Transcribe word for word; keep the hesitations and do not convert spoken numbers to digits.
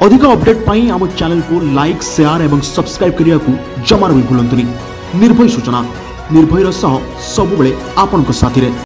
अधिक अपडेट पाई आम चैनल को लाइक शेयर और सब्सक्राइब करने को जमार भी भूलुनी। निर्भय सूचना निर्भयर सह सबुबले आपनक साथी रे।